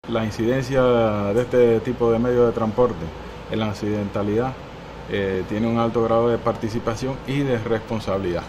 La incidencia de este tipo de medio de transporte en la accidentalidad tiene un alto grado de participación y de responsabilidad.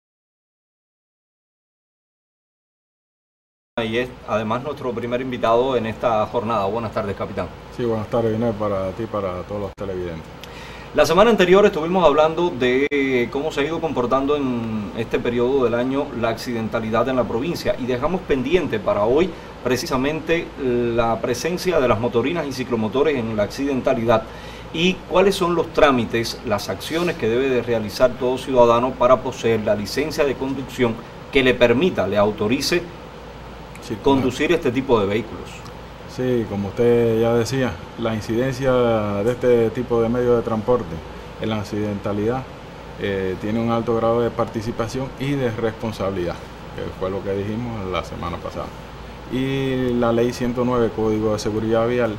Y es además nuestro primer invitado en esta jornada. Buenas tardes, capitán. Sí, buenas tardes, Inés, para ti y para todos los televidentes. La semana anterior estuvimos hablando de cómo se ha ido comportando en este periodo del año la accidentalidad en la provincia y dejamos pendiente para hoy precisamente la presencia de las motorinas y ciclomotores en la accidentalidad y cuáles son los trámites, las acciones que debe de realizar todo ciudadano para poseer la licencia de conducción que le permita, le autorice conducir este tipo de vehículos. Sí, como usted ya decía, la incidencia de este tipo de medio de transporte en la accidentalidad tiene un alto grado de participación y de responsabilidad, que fue lo que dijimos la semana pasada. Y la Ley 109, Código de Seguridad Vial,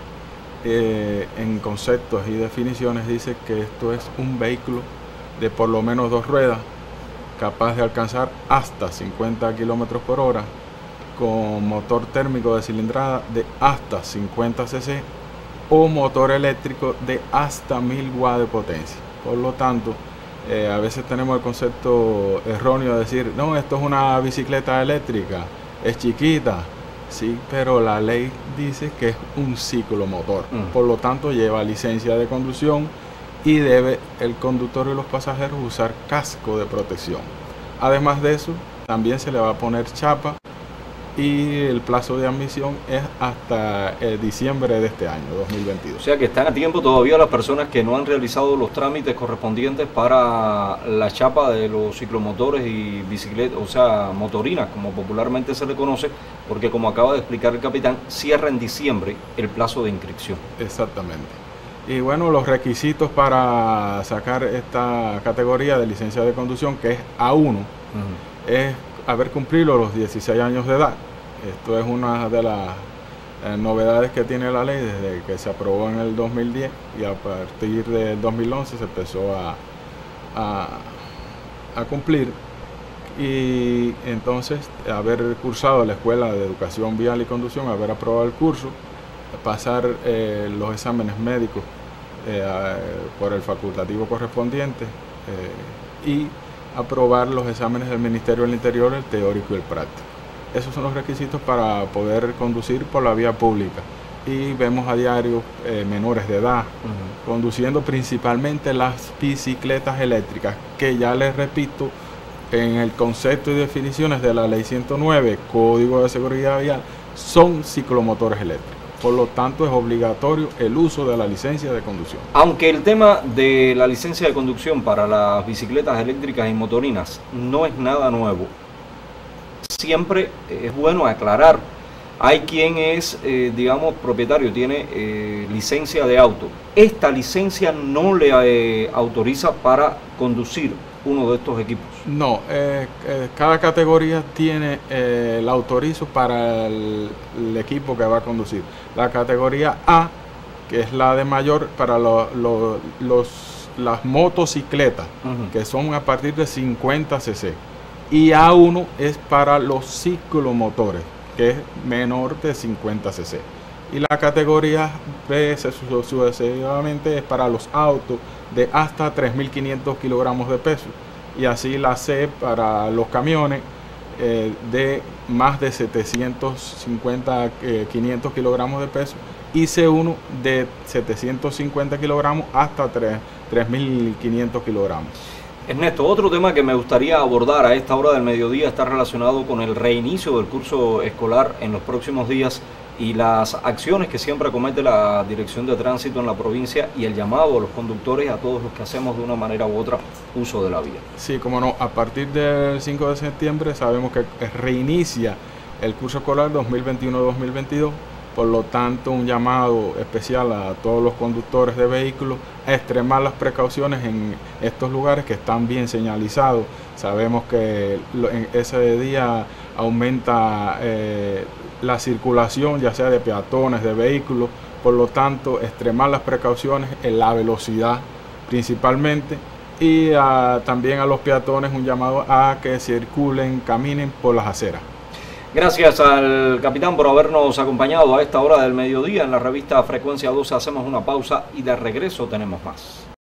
en conceptos y definiciones dice que esto es un vehículo de por lo menos 2 ruedas, capaz de alcanzar hasta 50 kilómetros por hora, con motor térmico de cilindrada de hasta 50 cc o motor eléctrico de hasta 1000 watts de potencia. Por lo tanto, a veces tenemos el concepto erróneo de decir, no, esto es una bicicleta eléctrica, es chiquita. Sí, pero la ley dice que es un ciclomotor. Por lo tanto, lleva licencia de conducción y debe el conductor y los pasajeros usar casco de protección. Además de eso, también se le va a poner chapa y el plazo de admisión es hasta diciembre de este año, 2022. O sea que están a tiempo todavía las personas que no han realizado los trámites correspondientes para la chapa de los ciclomotores y bicicletas, o sea, motorinas, como popularmente se le conoce, porque como acaba de explicar el capitán, cierra en diciembre el plazo de inscripción. Exactamente. Y bueno, los requisitos para sacar esta categoría de licencia de conducción, que es A1, es haber cumplido los 16 años de edad. Esto es una de las novedades que tiene la ley desde que se aprobó en el 2010 y a partir del 2011 se empezó a cumplir. Y entonces haber cursado la Escuela de Educación Vial y Conducción, haber aprobado el curso, pasar los exámenes médicos por el facultativo correspondiente y aprobar los exámenes del Ministerio del Interior, el teórico y el práctico. Esos son los requisitos para poder conducir por la vía pública. Y vemos a diario menores de edad conduciendo principalmente las bicicletas eléctricas, que ya les repito, en el concepto y definiciones de la Ley 109, Código de Seguridad Vial, son ciclomotores eléctricos. Por lo tanto, es obligatorio el uso de la licencia de conducción. Aunque el tema de la licencia de conducción para las bicicletas eléctricas y motorinas no es nada nuevo, siempre es bueno aclarar. Hay quien es, digamos, propietario, tiene licencia de auto. Esta licencia no le autoriza para conducir uno de estos equipos. No, cada categoría tiene el autorizo para el equipo que va a conducir. La categoría A, que es la de mayor, para las motocicletas, que son a partir de 50 cc. Y A1 es para los ciclomotores, que es menor de 50 cc. Y la categoría B sucesivamente es para los autos de hasta 3.500 kilogramos de peso. Y así la C para los camiones de más de 750, 500 kilogramos de peso. Y C1 de 750 kilogramos hasta 3.500 kilogramos. Ernesto, otro tema que me gustaría abordar a esta hora del mediodía está relacionado con el reinicio del curso escolar en los próximos días y las acciones que siempre acomete la Dirección de Tránsito en la provincia y el llamado a los conductores, a todos los que hacemos de una manera u otra uso de la vía. Sí, como no, a partir del 5 de septiembre sabemos que reinicia el curso escolar 2021-2022, por lo tanto un llamado especial a todos los conductores de vehículos a extremar las precauciones en estos lugares que están bien señalizados. Sabemos que en ese día aumenta la circulación, ya sea de peatones, de vehículos, por lo tanto extremar las precauciones en la velocidad principalmente, y también a los peatones un llamado a que circulen, caminen por las aceras. Gracias al capitán por habernos acompañado a esta hora del mediodía en la revista Frecuencia 12. Hacemos una pausa y de regreso tenemos más.